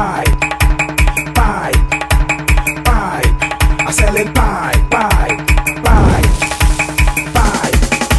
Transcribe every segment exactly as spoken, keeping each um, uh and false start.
pipe, pipe, pipe. I'm selling pipe, pipe, pipe, pipe.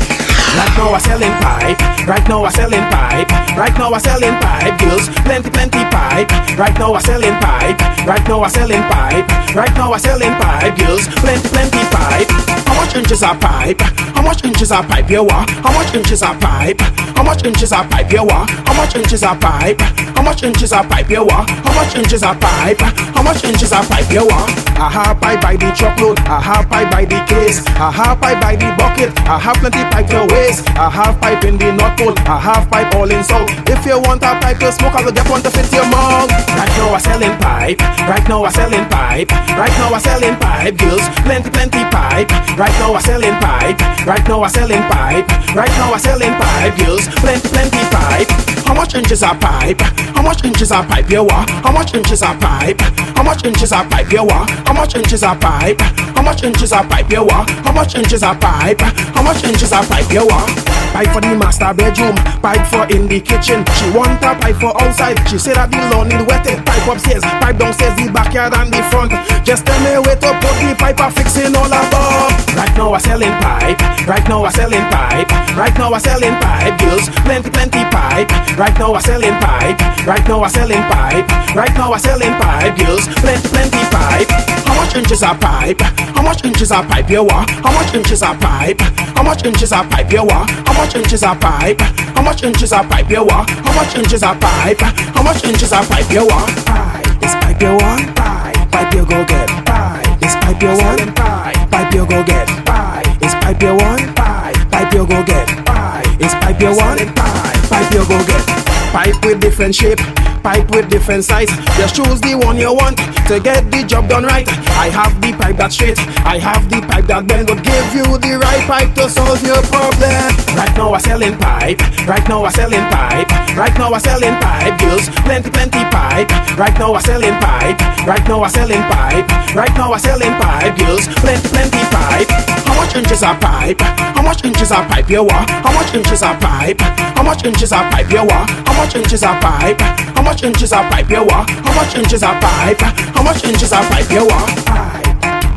Right now I'm selling pipe. Right now I'm selling pipe. Right now I'm selling pipe. Girls, plenty, plenty pipe. Right now I'm selling pipe. Right now I'm selling pipe. Right now I'm selling pipe. Girls, plenty, plenty pipe. How much inches are pipe? How much inches are pipe? You want? How much inches are pipe? How much inches are pipe? You want? How much inches are pipe? How much inches are pipe? You want? How much inches are pipe? How much inches are pipe? You want? I have pipe by the truckload. I have pipe by the case. I have pipe by the bucket. I have plenty pipe to waste. I have pipe in the North Pole. I have pipe all in South. If you want a pipe to smoke, I will get one to fit your mouth. Right now I'm selling pipe. Right now I'm selling pipe. Right now I'm selling pipe. Girls, plenty, plenty pipe. Right now I'm selling pipe. Right now I'm selling pipe. Right now I'm selling pipe. Girls, plenty, plenty pipe. How much inches are pipe? How much inches are pipe? You want? How much inches are pipe? How much inches are pipe? You want? How much inches are pipe? How much inches are pipe? You want? How much inches are pipe? How much inches are pipe? You want? Pipe for the master bedroom, pipe for in the kitchen. She want a pipe for outside. She said that the lawn need wetted. Pipe upstairs, pipe downstairs, the backyard and the front. Just tell me where to put the pipe. I'm fixing all above. Right now I'm selling pipe. Right now I'm selling pipe. Right now I'm selling pipe. Girls, plenty, plenty pipe. Right now I'm selling pipe. Right now I'm selling pipe. Right now I'm selling pipe. Girls, plenty, plenty pipe. How much inches are pipe? How much inches are pipe? You want? How much inches are pipe? How much inches are pipe? You want? How much inches are pipe? How much inches are pipe? You want? How much inches are pipe? How much inches are pipe? You want? Pipe. Is pipe you want? Pipe. Pipe you go get. Pipe. Is pipe you want? Pipe. Pipe you go get. Pipe. Is pipe you want? Pipe. Pipe you go get. Pipe. Is pipe you want? Pipe. Pipe you go get. Pipe with different shape. Pipe with different size. Just choose the one you want to get the job done right. I have the pipe that's straight. I have the pipe that bend. Would give you the right pipe to solve your problem. Right now I'm selling pipe. Right now I'm selling pipe. Right now I'm selling pipe. Girls, plenty, plenty pipe. Right now I'm selling pipe. Right now I'm selling pipe. Right now I'm selling pipe. Girls, plenty, plenty pipe. How much inches are pipe? How much inches are pipe? You want? How much inches are pipe? How much inches are pipe? You want? How much inches are pipe? How much inches are pipe? You want? How much inches are pipe? How much inches are pipe? You want? Pipe,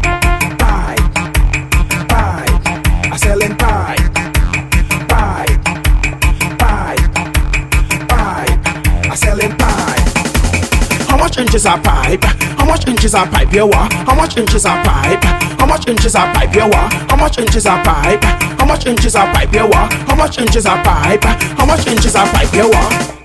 pipe, pipe. I'm selling pipe, pipe, pipe, pipe. I'm selling pipe. How much inches are pipe? How much inches are pipe? You want? How much inches are pipe? How much inches are pipe? You want? How much inches are pipe? How much inches are pipe? You want? How much inches are pipe? How much inches are pipe? You want?